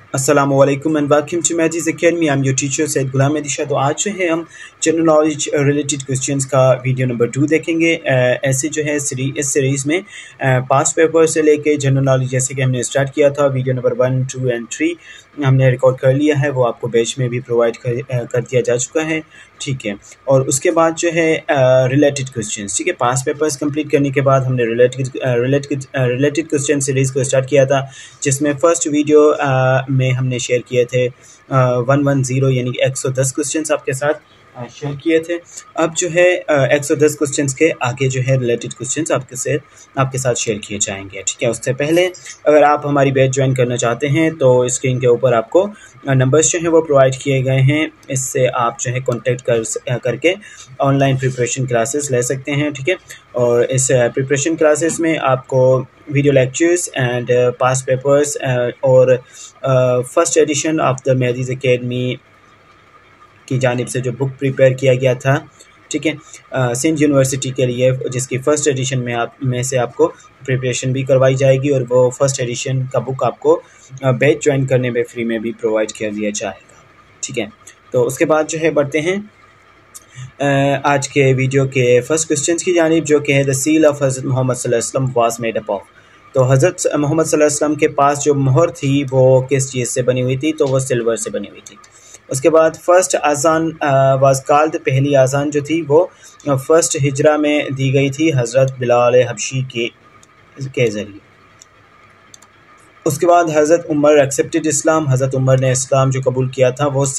Assalamualaikum and welcome to Maths Academy. I'm your teacher Said Ghulam Adisha। तो आज जो है हम जनरल नॉलेज रिलेटेड क्वेश्चंस का वीडियो नंबर 2 देखेंगे। ऐसे जो है इस सीरीज़ में पास्ट पेपर से लेके जनरल नॉलेज जैसे कि हमने स्टार्ट किया था, वीडियो नंबर 1, 2 एंड 3 हमने रिकॉर्ड कर लिया है, वो आपको बैच में भी प्रोवाइड कर दिया जा चुका है, ठीक है। और उसके बाद जो है रिलेटेड क्वेश्चंस, ठीक है। पास्ट पेपर्स कंप्लीट करने के बाद हमने रिलेटेड क्वेश्चन सीरीज़ को स्टार्ट किया था, जिसमें फर्स्ट वीडियो में हमने शेयर किए थे 110 यानी कि 110 क्वेश्चंस आपके साथ शेयर किए थे। अब जो है 110 क्वेश्चंस के आगे जो है रिलेटेड क्वेश्चंस आपके साथ शेयर किए जाएंगे, ठीक है। उससे पहले अगर आप हमारी बैच ज्वाइन करना चाहते हैं तो स्क्रीन के ऊपर आपको नंबर्स जो हैं वो प्रोवाइड किए गए हैं, इससे आप जो है कॉन्टेक्ट करके ऑनलाइन प्रिपरेशन क्लासेस ले सकते हैं, ठीक है। और इस प्रिपरेशन क्लासेस में आपको video lectures and past papers और first edition of the maths academy की जानिब से जो बुक प्रिपेयर किया गया था, ठीक है, सिंध यूनिवर्सिटी के लिए, जिसकी फ़र्स्ट एडिशन में से आपको प्रिपरेशन भी करवाई जाएगी और वो फर्स्ट एडिशन का बुक आपको बैच ज्वाइन करने में फ्री में भी प्रोवाइड कर दिया जाएगा, ठीक है। तो उसके बाद जो है बढ़ते हैं आज के वीडियो के फर्स्ट क्वेश्चन की जानिब, जो कि है द सील ऑफ हज़रत मोहम्मद सल्लल्लाहु अलैहि वसल्लम वाज मेड अप ऑफ। तो हज़रत मोहम्मद सल्लल्लाहु अलैहि वसल्लम के पास जो मोहर थी वो किस चीज़ से बनी हुई थी? तो वो सिल्वर से बनी हुई थी। उसके बाद फर्स्ट आज़ान वाज कॉल्ड, पहली आज़ान जो थी वो फर्स्ट हिजरा में दी गई थी हज़रत बिलाल हबशी के ज़रिए। उसके बाद हज़रत उमर एक्सेप्टेड इस्लाम, हज़रत उमर ने इस्लाम जो कबूल किया था वो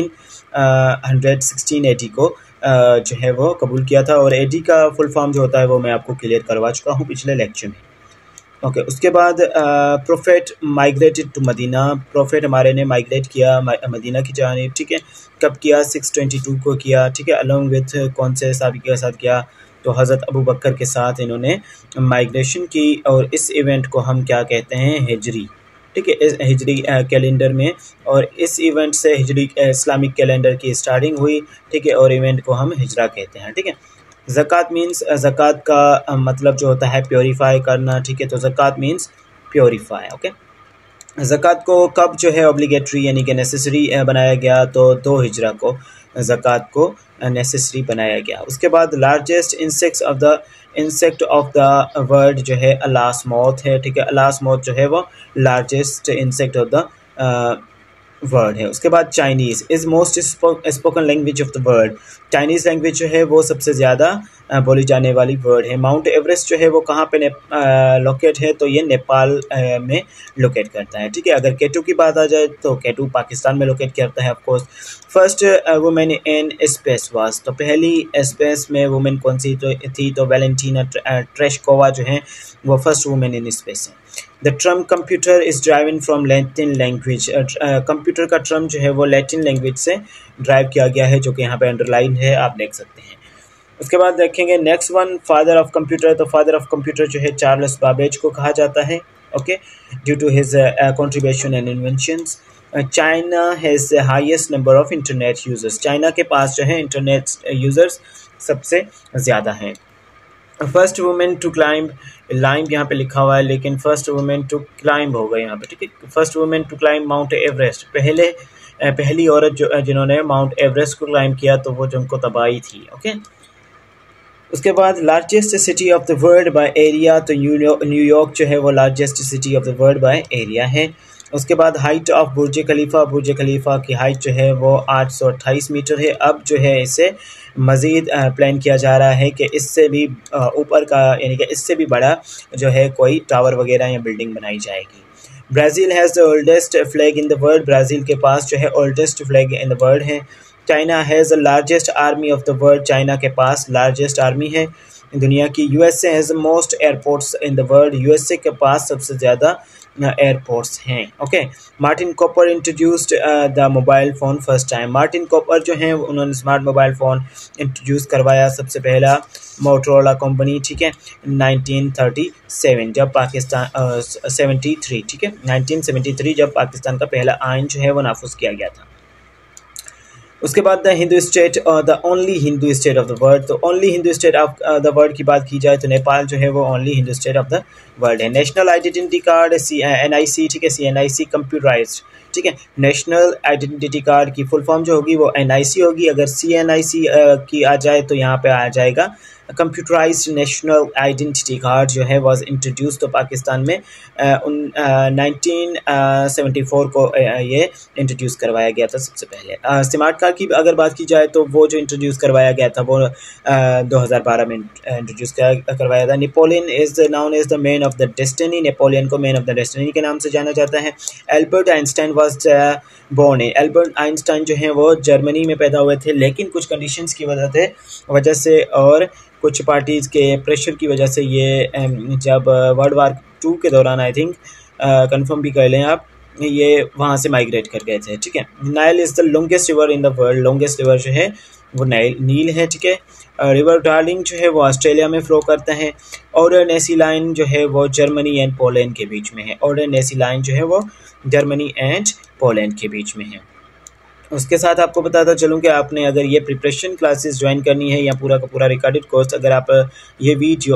1680 को जो है वो कबूल किया था। और एडी का फुल फॉर्म जो होता है वो मैं आपको क्लियर करवा चुका हूँ पिछले लेक्चर में, ओके। उसके बाद prophet migrated to Medina, prophet हमारे ने माइग्रेट किया मदीना की जानिब, ठीक है। कब किया? 622 को किया, ठीक है। अलॉन्ग विथ कौन से सहाबी के साथ किया? तो हज़रत अबू बकर के साथ इन्होंने माइग्रेशन की। और इस इवेंट को हम क्या कहते हैं? हिजरी, ठीक है, इस हिजरी कैलेंडर में। और इस इवेंट से हिजरी इस्लामिक कैलेंडर की स्टार्टिंग हुई, ठीक है। और इवेंट को हम हिजरा कहते हैं, ठीक है। ज़कात मीन्स, ज़कात का मतलब जो होता है प्योरीफाई करना, ठीक है। तो ज़कात मीन्स प्योरीफाई, ओके। ज़कात को कब जो है ऑब्लिगेटरी यानी कि नेसेसरी बनाया गया? तो 2 हिजरा को ज़कात को नेसेसरी बनाया गया। उसके बाद largest insect of the world जो है अलास्मोथ है, ठीक है। अलास्मोथ जो है वो largest insect of the word है। उसके बाद Chinese is most spoken language of the world, Chinese language जो है वो सबसे ज़्यादा बोली जाने वाली वर्ड है। माउंट एवरेस्ट जो है वो कहाँ पे लोकेट है? तो ये नेपाल में लोकेट करता है, ठीक है। अगर केटू की बात आ जाए तो केटू पाकिस्तान में लोकेट करता है, of course. First women in space was, तो पहली स्पेस में वुमेन कौन सी थी? तो वैलेंटीना ट्रेशकोवा जो है वो फर्स्ट वुमेन इन स्पेस है। The term computer is driven from Latin language, computer का टर्म जो है वो लैटिन लैंग्वेज से ड्राइव किया गया है, जो कि यहाँ पे अंडरलाइन है, आप देख सकते हैं। उसके बाद देखेंगे next one, father of computer. तो फादर ऑफ कंप्यूटर जो है चार्ल्स बाबेज को कहा जाता है, okay, due to his contribution and inventions. China has highest number of internet users, China के पास जो है इंटरनेट यूजर्स सबसे ज़्यादा हैं। फर्स्ट वुमेन टू क्लाइंब, लाइम यहाँ पे लिखा हुआ है लेकिन फर्स्ट वुमेन टू क्लाइंब होगा यहाँ पे, ठीक है। First women to climb Mount Everest, पहली औरत जिन्होंने माउंट एवरेस्ट को क्लाइंब किया तो वो जिनको तबाही थी, ओके। उसके बाद largest city of the world by area, तो न्यूयॉर्क जो है वो largest city of the world by area है। उसके बाद हाइट ऑफ बुर्ज खलीफा, बुर्ज खलीफा की हाइट जो है वो 828 मीटर है। अब जो है इसे मज़ीद प्लान किया जा रहा है कि इससे भी ऊपर का यानी कि इससे भी बड़ा जो है कोई टावर वगैरह या बिल्डिंग बनाई जाएगी। Brazil has the oldest flag in the world, Brazil के पास जो है oldest flag in the world है। China has the largest army of the world, China के पास लार्जेस्ट आर्मी है दुनिया की। USA has the most airports in the world, USA के पास सबसे ज़्यादा एयरपोर्ट्स हैं, okay. Martin Cooper introduced the mobile phone first time, Martin Cooper जो हैं उन्होंने स्मार्ट मोबाइल फ़ोन इंट्रोड्यूस करवाया सबसे पहला मोटरोला कंपनी, ठीक है, 1937 जब पाकिस्तान 73, ठीक है, 1973 जब पाकिस्तान का पहला आइन जो है वो नाफुज किया गया था। उसके बाद द हिंदू स्टेट और the only Hindu state of the world. तो only Hindu state of the world की बात की जाए तो नेपाल जो है वो only Hindu state of the world है। नेशनल आइडेंटिटी कार्ड NIC, ठीक है, CNIC कंप्यूटराइज्ड, ठीक है। नेशनल आइडेंटिटी कार्ड की फुल फॉर्म जो होगी वो NIC होगी। अगर CNIC की आ जाए तो यहाँ पे आ जाएगा कंप्यूटराइज्ड नेशनल आइडेंटिटी कार्ड जो है वाज इंट्रोड्यूस तो पाकिस्तान में 1974 को ये इंट्रोड्यूस करवाया गया था सबसे पहले। स्मार्ट कार्ड की अगर बात की जाए तो वो जो इंट्रोड्यूस करवाया गया था वो 2012 में इंट्रोड्यूस करवाया था। Napoleon is known as the man of the destiny. Napoleon को मैन ऑफ द डेस्टिनी के नाम से जाना जाता है। Albert Einstein was born. Albert Einstein जो है वो जर्मनी में पैदा हुए थे, लेकिन कुछ कंडीशंस की वजह से और कुछ पार्टीज़ के प्रेशर की वजह से ये जब वर्ल्ड वार 2 के दौरान आई थिंक कंफर्म भी कर लें आप, ये वहाँ से माइग्रेट कर गए थे, ठीक है। Nile is the longest river in the world. Longest river जो है वो नील है, ठीक है। रिवर डार्लिंग जो है वो ऑस्ट्रेलिया में फ्लो करता है। ऑर्डर नेसी लाइन जो है वो जर्मनी एंड पोलैंड के बीच में है। ऑर्डर नेसी लाइन जो है वो जर्मनी एंड पोलैंड के बीच में है। उसके साथ आपको बताता चलूँ कि आपने अगर ये प्रिपरेशन क्लासेस ज्वाइन करनी है या पूरा का पूरा रिकॉर्डेड कोर्स, अगर आप ये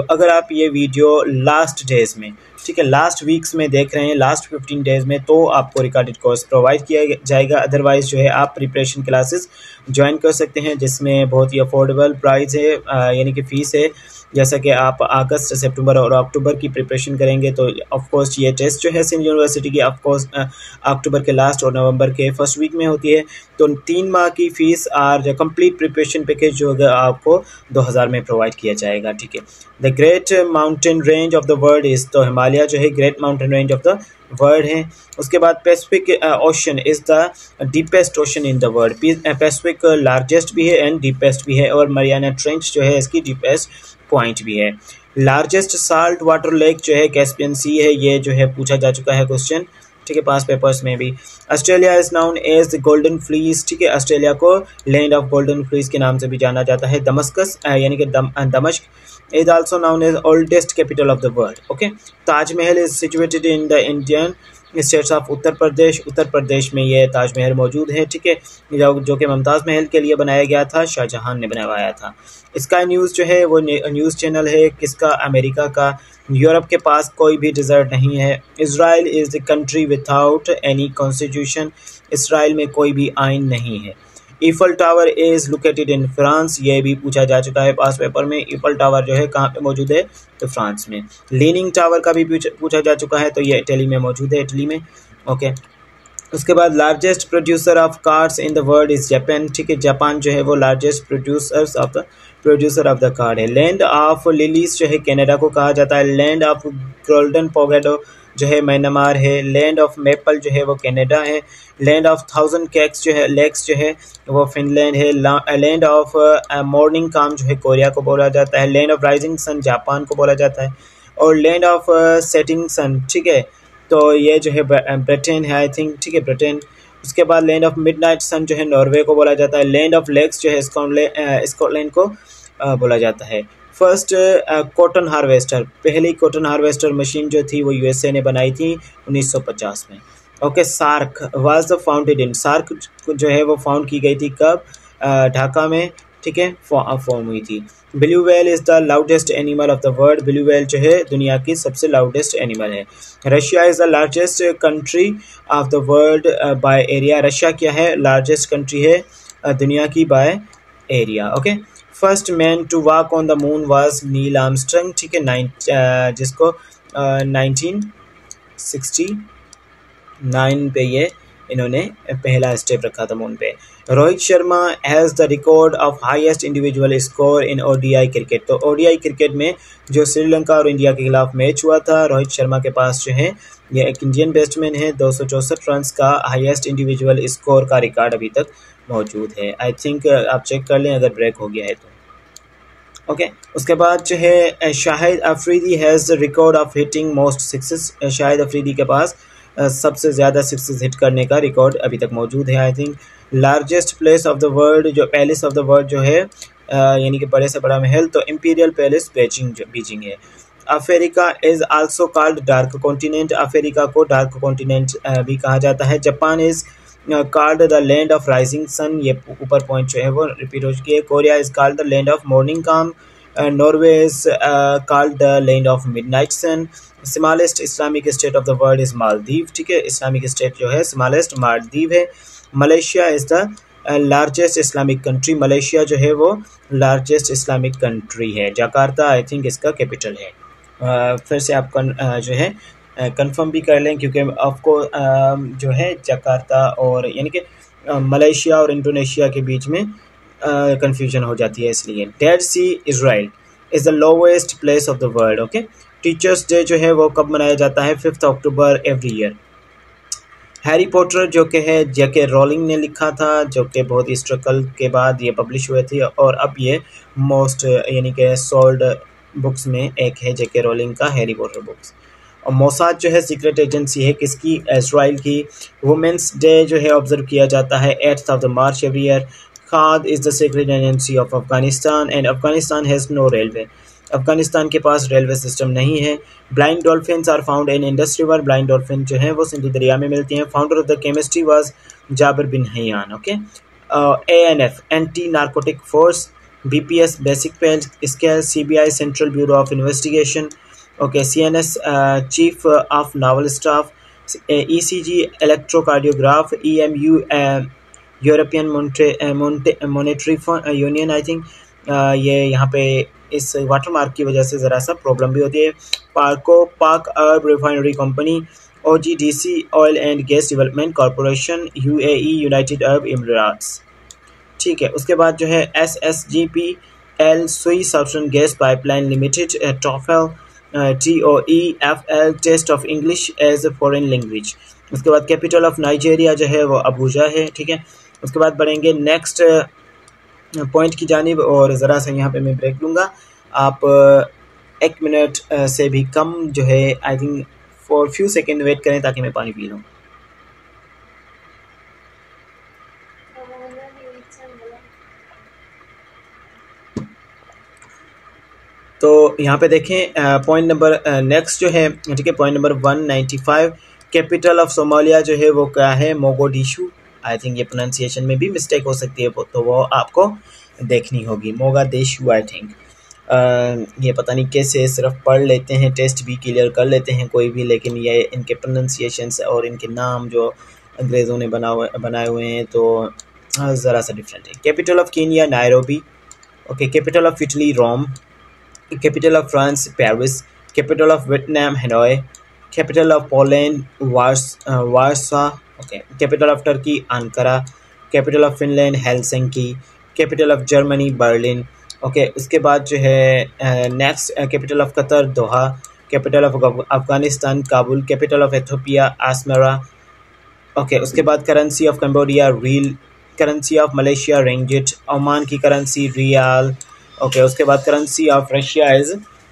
वीडियो लास्ट डेज में, ठीक है, लास्ट वीक्स में देख रहे हैं, लास्ट 15 डेज़ में, तो आपको रिकॉर्डेड कोर्स प्रोवाइड किया जाएगा। अदरवाइज़ जो है आप प्रिपरेशन क्लासेस ज्वाइन कर सकते हैं जिसमें बहुत ही अफोर्डेबल प्राइस है, यानी कि फ़ीस है। जैसा कि आप अगस्त, सितंबर और अक्टूबर की प्रिपरेशन करेंगे तो ऑफ कोर्स ये टेस्ट जो है सिंध यूनिवर्सिटी की ऑफ कोर्स अक्टूबर के लास्ट और नवंबर के फर्स्ट वीक में होती है। तो 3 माह की फ़ीस और कंप्लीट प्रिपरेशन पैकेज जो होगा आपको 2000 में प्रोवाइड किया जाएगा, ठीक है। The great mountain range of the world is, तो हिमालय जो है great mountain range of the world है। उसके बाद Pacific Ocean is the deepest ocean in the world. Pacific largest भी है एंड डीपेस्ट भी है, और मरियाना ट्रेंच जो है इसकी डीपेस्ट पॉइंट भी है। लार्जेस्ट साल्ट वाटर लेक जो है कैस्पियन सी है, ये जो है पूछा जा चुका है क्वेश्चन, ठीक है, पास पेपर्स में भी। Australia is known as the golden fleece, ठीक है, ऑस्ट्रेलिया को लैंड ऑफ गोल्डन फ्लीस के नाम से भी जाना जाता है। दमस्कस यानी कि दमश्क is also known as oldest capital of the world, okay. Taj Mahal is situated in the Indian states of Uttar Pradesh. Uttar Pradesh में ये ताजमहल मौजूद है, ठीक है, जो कि मुमताज़ महल के लिए बनाया गया था, शाहजहां ने बनवाया था। स्काई न्यूज़ जो है वो न्यूज़ चैनल है किसका? अमेरिका का। यूरोप के पास कोई भी डिज़र्ट नहीं है। Israel is the country without any constitution. Israel में कोई भी आइन नहीं है। Eiffel Tower is located in France, ये भी पूछा जा चुका है पास पेपर में। ईफल टावर जो है कहाँ पे मौजूद है? तो फ्रांस में। लीनिंग टावर का भी पूछा जा चुका है, तो ये इटली में मौजूद है, इटली में, ओके। उसके बाद largest producer of cars in the world is Japan, ठीक है, जापान जो है वो largest producer of the card है। लैंड ऑफ लिलीज जो है कनाडा को कहा जाता है। लैंड ऑफ गोल्डन पोगेडो जो है म्यांमार है। लैंड ऑफ मेपल जो है वो कनाडा है। लैंड ऑफ 1000 लेक्स जो है वो फिनलैंड है। लैंड ऑफ मॉर्निंग काम जो है कोरिया को बोला जाता है। Land of rising sun Japan को बोला जाता है। और लैंड ऑफ सेटिंग सन, ठीक है, तो ये जो है ब्रिटेन है आई थिंक, ठीक है, ब्रिटेन। उसके बाद लैंड ऑफ मिडनाइट सन जो है नॉर्वे को बोला जाता है। लैंड ऑफ लेक्स जो है स्कॉटलैंड को बोला जाता है। फर्स्ट कॉटन हार्वेस्टर, पहली कॉटन हार्वेस्टर मशीन जो थी वो USA ने बनाई थी 1950 में, okay. SAARC was the founded in, SAARC जो है वो फाउंड की गई थी कब? ढाका में, ठीक है, फॉर्म हुई थी। Blue whale is the loudest animal of the world. Blue whale जो है दुनिया की सबसे लाउडेस्ट एनिमल है। Russia is the largest country of the world by area. Russia क्या है? लार्जेस्ट कंट्री है दुनिया की by area, okay. First man to walk on the moon was Neil Armstrong, ठीक है, जिसको 1969 पे ये इन्होंने पहला स्टेप रखा था मून पे। Rohit Sharma has the record of highest individual score in ODI cricket. तो ODI क्रिकेट में जो श्रीलंका और इंडिया के खिलाफ मैच हुआ था, रोहित शर्मा के पास जो है ये एक इंडियन बैट्समैन है, 264 रन का हाईएस्ट इंडिविजुअल स्कोर का रिकॉर्ड अभी तक मौजूद है। आई थिंक आप चेक कर लें अगर ब्रेक हो गया है तो, ओके। उसके बाद जो है Shahid Afridi has the record of hitting most sixes. Shahid Afridi के पास सबसे ज़्यादा सिक्सेस हिट करने का रिकॉर्ड अभी तक मौजूद है I think. Largest place of the world, जो पैलेस ऑफ द वर्ल्ड जो है यानी कि बड़े से बड़ा महल, तो इम्पीरियल पैलेस बीजिंग है। Africa is also called dark continent. Africa को डार्क कॉन्टिनेंट भी कहा जाता है। Japan is called the land of rising sun, ये ऊपर पॉइंट जो है वो रिपीट हो चुकी है। Korea is called the land of morning calm, Norway is called the land of midnight sun, smallest Islamic state of the world is Maldives, ठीक है, इस्लामिक स्टेट जो है स्मॉलेस्ट मालदीव है। Malaysia is the largest Islamic country, Malaysia जो है वो largest Islamic country है। Jakarta I think इसका कैपिटल है। फिर से आप जो है कंफर्म भी कर लें, क्योंकि आपको जो है जकार्ता और यानी कि मलेशिया और इंडोनेशिया के बीच में कंफ्यूजन हो जाती है, इसलिए। Dead Sea Israel is the lowest place of the world. Okay, teachers day जो है वो कब मनाया जाता है? 5 October every year. Harry Potter जो कि है जेके रोलिंग ने लिखा था, जो कि बहुत ही स्ट्रगल के बाद ये पब्लिश हुए थे, और अब ये मोस्ट यानी कि सोल्ड बुक्स में एक है जेके रोलिंग का हैरी पॉटर बुक्स। और मोसाद जो है सीक्रेट एजेंसी है किसकी? इजराइल की। वुमेंस डे जो है ऑब्जर्व किया जाता है 8th of the March every year। KHAD is the secret agency of Afghanistan and Afghanistan has no railway, Afghanistan के पास रेलवे सिस्टम नहीं है। Blind dolphins are found in Indus river, blind dolphin जो है वो सिंधु दरिया में मिलती हैं। Founder of the chemistry was Jabir bin Hayyan. Okay, ANF anti narcotic force, BPS basic pay scale, CBI central bureau of investigation, okay, CNS chief of naval staff, ECG electrocardiograph, EMU European monetary union I think. ये यहाँ पे इस water mark की वजह से ज़रा सा problem भी होती है। Pak Arab refinery company, OGDC oil and gas development corporation, UAE United Arab Emirates, ठीक है। उसके बाद जो है SSGPL Sui southern gas pipeline limited, TOEFL, TOEFL test of English as a foreign language. उसके बाद कैपिटल ऑफ नाइजीरिया जो है वो अबूजा है, ठीक है। उसके बाद बढ़ेंगे नेक्स्ट पॉइंट की जानिब, और ज़रा सा यहाँ पे मैं ब्रेक लूँगा। आप 1 मिनट से भी कम जो है I think for few second wait करें ताकि मैं पानी पी लूँ। तो यहाँ पे देखें पॉइंट नंबर नेक्स्ट जो है, ठीक है, point number 195, capital of Somalia जो है वो क्या है? मोगादिशु। आई थिंक ये प्रोनाउंसिएशन में भी मिस्टेक हो सकती है, तो वो आपको देखनी होगी। Mogadishu I think. ये पता नहीं कैसे सिर्फ पढ़ लेते हैं, टेस्ट भी क्लियर कर लेते हैं कोई भी, लेकिन ये इनके प्रोनाउंसिएशंस और इनके नाम जो अंग्रेज़ों ने बनाए हुए हैं तो ज़रा सा डिफरेंट है। Capital of Kenya Nairobi, okay. Capital of Italy Rome, capital of France Paris, capital of Vietnam Hanoi, capital of Poland Warsaw, okay. Capital of Turkey Ankara, capital of Finland Helsinki, capital of Germany Berlin, okay. उसके बाद जो है next capital of Qatar Doha, capital of Afghanistan Kabul, capital of Ethiopia Asmara, okay. उसके बाद currency of Cambodia riel, currency of Malaysia ringgit, Oman की currency riyal, okay. उसके बाद currency of Russia is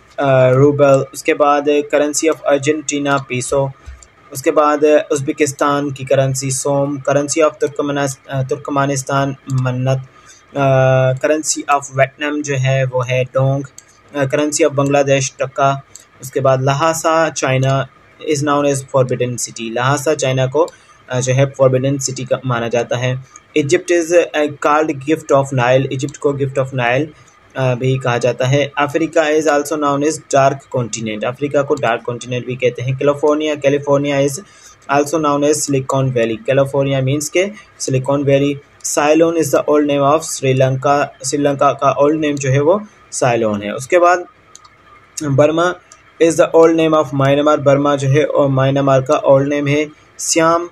rouble. उसके बाद करेंसी ऑफ अर्जेंटीना पीसो। उसके बाद Uzbekistan की currency som, currency of Turkmenistan manat, currency of Vietnam जो है वो है Dong, currency of Bangladesh taka. उसके बाद Lhasa China is known as forbidden city, Lhasa China को जो है फॉरबिडन सिटी का माना जाता है। Egypt is called gift of Nile, Egypt को गिफ्ट ऑफ नाइल भी कहा जाता है। Africa is also known as dark continent, Africa को डार्क कॉन्टिनेंट भी कहते हैं। California is also known as Silicon Valley, California means के Silicon Valley. Ceylon is the old name of Sri Lanka, Sri Lanka का ओल्ड नेम जो है वो साइलोन है। उसके बाद Burma is the old name of Myanmar, Burma जो है और म्यांमार का ओल्ड नेम है। Siam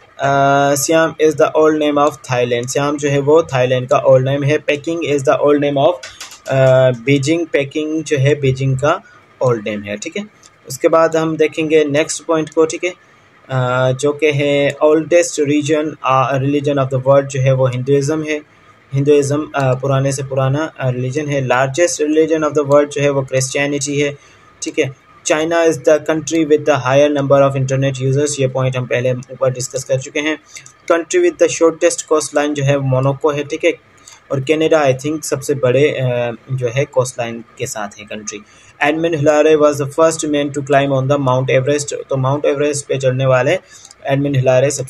is the old name of Thailand, Siam जो है वो थाईलैंड का ओल्ड नेम है। Peking is the old name of Beijing, Peking जो है बीजिंग का ओल्ड नेम है, ठीक है। उसके बाद हम देखेंगे नेक्स्ट पॉइंट को, ठीक है, जो कि है oldest religion of the world जो है वो हिंदुज़म है, हिंदुज़म पुराने से पुराना रिलीजन है। Largest religion of the world जो है वो क्रिश्चियनिटी है, ठीक है। China is the country with the higher number of internet users, ये पॉइंट हम पहले ऊपर डिस्कस कर चुके हैं। Country with the shortest coast line जो है मोनाको है, ठीक है। और कनाडा आई थिंक सबसे बड़े जो है कोस्ट लाइन के साथ है country. Edmund Hillary was the first man to climb on the Mount Everest, तो माउंट एवरेस्ट पे चढ़ने वाले एडमंड हिलारे सबसे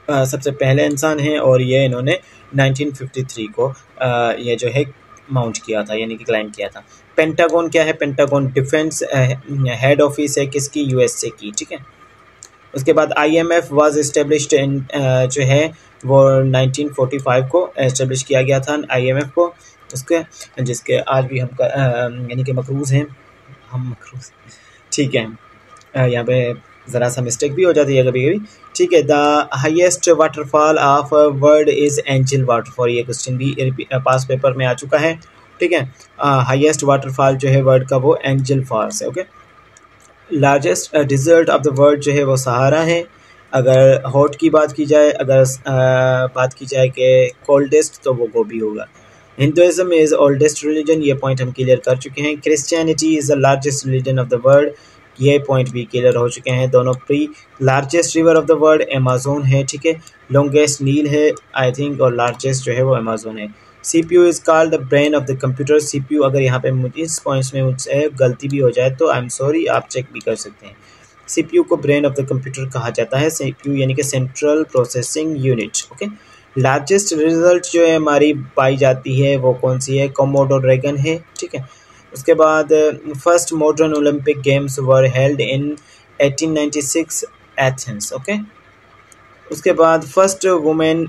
सबसे पहले इंसान हैं और ये इन्होंने 1953 को ये जो है माउंट किया था, यानी कि क्लाइम किया था। पेंटागन क्या है? पेंटागन डिफेंस हेड ऑफिस है किसकी? यूएसए की, ठीक है। उसके बाद IMF वाज इस्टेब्लिश्ड इन जो है वो 1945 को इस्टेब्लिश किया गया था IMF को, उसके जिसके आज भी हम यानी कि मकरूज़ हैं, हम मकरूज़, ठीक है। यहाँ पे ज़रा सा मिस्टेक भी हो जाती है कभी कभी, ठीक है। The highest waterfall of world is Angel waterfall, ये क्वेश्चन भी पास पेपर में आ चुका है, ठीक है। हाईएस्ट वाटरफॉल जो है वर्ल्ड का वो एंजल फॉल्स है, okay. Largest desert of the world जो है वो सहारा है। अगर हॉट की बात की जाए, अगर बात की जाए कि कोल्डेस्ट, तो वो गोभी होगा। हिंदुइज्म इज़ ओल्डेस्ट रिलीजन, ये पॉइंट हम क्लियर कर चुके हैं। Christianity is the largest religion of the world, ये पॉइंट भी क्लियर हो चुके हैं दोनों प्री। Largest river of the world Amazon है, ठीक है। लॉन्गेस्ट नील है आई थिंक, और लार्जेस्ट जो है वो अमेज़न है। CPU is called the brain of the computer. CPU, अगर यहाँ पे मुझे इस पॉइंट्स में मुझसे गलती भी हो जाए तो आई एम सॉरी, आप चेक भी कर सकते हैं। CPU को ब्रेन ऑफ द कंप्यूटर कहा जाता है। CPU यानी कि central processing unit, okay. Largest result जो है हमारी पाई जाती है वो कौन सी है? कोमोडो ड्रैगन है, ठीक है। उसके बाद first modern Olympic games were held in 1896 Athens, okay. उसके बाद फर्स्ट वुमेन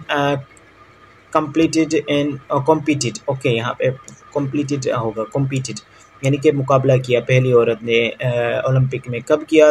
कॉम्पिटेड, ओके, यहाँ पे कॉम्पिटेड होगा, कॉम्पिटेड यानी कि मुकाबला किया, पहली औरत ने ओलंपिक में कब किया?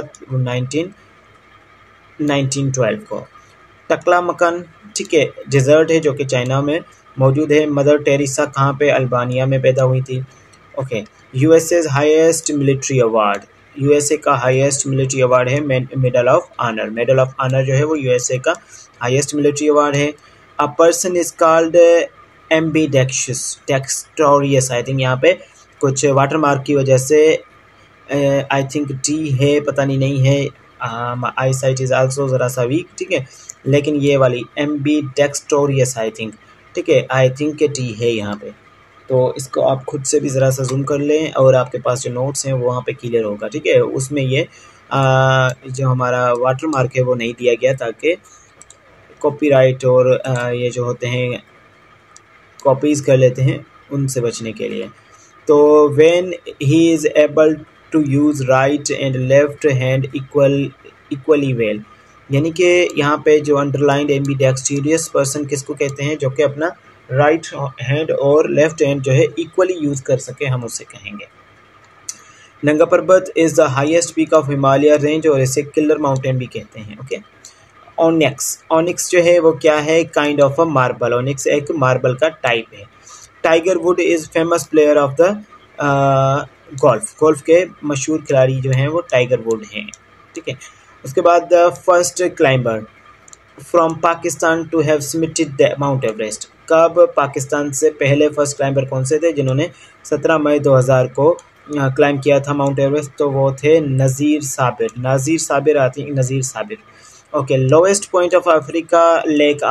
1912 को। टकलामकन, ठीक है, डेजर्ट है जो कि चाइना में मौजूद है। मदर टेरेसा कहाँ पे? अल्बानिया में पैदा हुई थी, okay. USA highest military award, USA का हाईएस्ट मिलिट्री अवार्ड है medal of honour. Medal of honour जो है वो यूएसए का हाईएस्ट मिलिट्री अवार्ड है। A person is called ambidextrous, I think यहाँ पे कुछ वाटर मार्क की वजह से आई थिंक टी है, पता नहीं है। आई साइट इज़ आल्सो ज़रा सा वीक, ठीक है, लेकिन ये वाली एम्बीडेक्स्ट्रोरियस आई थिंक, ठीक है, आई थिंक के टी है यहाँ पे। तो इसको आप खुद से भी ज़रा सा जूम कर लें और आपके पास जो नोट्स हैं वो वहाँ पे क्लियर होगा, ठीक है। उसमें ये जो हमारा वाटर मार्क है वो नहीं दिया गया ताकि कॉपीराइट और ये जो होते हैं कॉपीज़ कर लेते हैं उनसे बचने के लिए। तो when he is able to use right and left hand equally well, यानी कि यहाँ पे जो अंडरलाइंड एम्बीडेक्स्ट्रोरियस पर्सन किसको कहते हैं? जो कि अपना राइट हैंड और लेफ्ट हैंड जो है इक्वली यूज़ कर सके, हम उससे कहेंगे। Nanga Parbat is the highest peak of Himalaya range और इसे किलर माउंटेन भी कहते हैं, ओके। ऑनिक्स जो है वो क्या है? Kind of a marble, onyx एक मार्बल का टाइप है। Tiger Wood is famous player of the golf के मशहूर खिलाड़ी जो हैं वो टाइगर वुड हैं, ठीक है। उसके बाद the first climber from Pakistan to have summited the Mount Everest, कब पाकिस्तान से पहले फर्स्ट क्लाइंबर कौन से थे जिन्होंने 17 मई 2000 को क्लाइम किया था माउंट एवरेस्ट? तो वो थे नज़ीर साबिर आती है, Nazir Sabir, okay. Lowest point of Africa Lake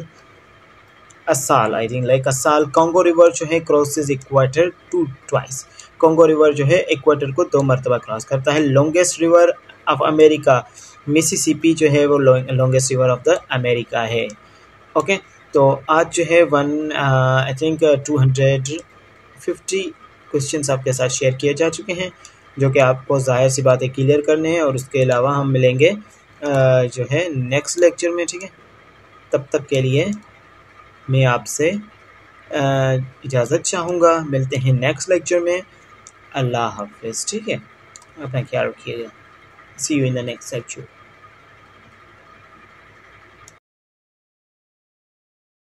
Assal, I think Lake Assal. Congo river जो है crosses equator twice, Congo river जो है इक्वेटर को 2 मरतबा क्रॉस करता है। Longest river of America Mississippi जो है वो longest river of the America है, ओके। तो आज जो है आई थिंक 250 क्वेश्चंस आपके साथ शेयर किए जा चुके हैं जो कि आपको ज़ाहिर सी बातें क्लियर करने हैं, और उसके अलावा हम मिलेंगे जो है नेक्स्ट लेक्चर में, ठीक है। तब तक के लिए मैं आपसे इजाज़त चाहूँगा, मिलते हैं नेक्स्ट लेक्चर में। अल्लाह हाफिज़, ठीक है, अपना ख्याल रखिएगा। See you in the next lecture.